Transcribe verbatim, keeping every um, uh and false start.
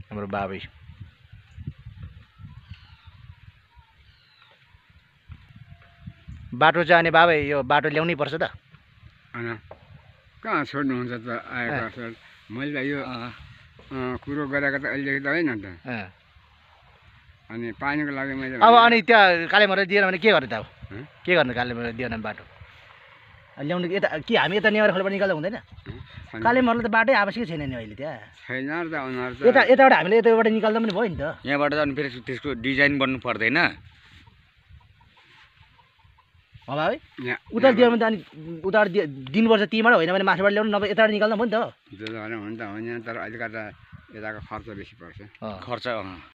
हाम्रो बाबै बाटो चाहिँ अनि बाबै यो बाटो ल्याउनै पर्छ त होइन कहाँ छोड्नुहुन्छ त आएको असर मैले त यो कुरो गरेको त अहिलेदेखि त होइन त अनि पानीको लागि मैले अब अनि त्यहाँ कालेमरे दिएन भने के गर्ने त अब के गर्ने कालेमरे दिएन भने बाटो ल्याउनु यता कि हामी यता नेवार खोलाबाट निकाल्दा हुँदैन कालेमरले त बाटै आवश्यक छैन नि अहिले त्यहाँ छैन र त उनीहरू त यता यताबाट हामीले यताबाट निकाल्दा पनि भयो नि त यहाँबाट त अनि फेरि त्यसको डिजाइन बन्नु पर्दैन हो बाबै उता दियो भने त अनि उताबाट दिनुपर्छ तीबाट होइन भने माथिबाट ल्याउनु नभए यताबाट निकाल्दा भयो नि त त्यो त हुन्छ हो नि तर अलिकति यताको खर्च बेसी पर्छ खर्च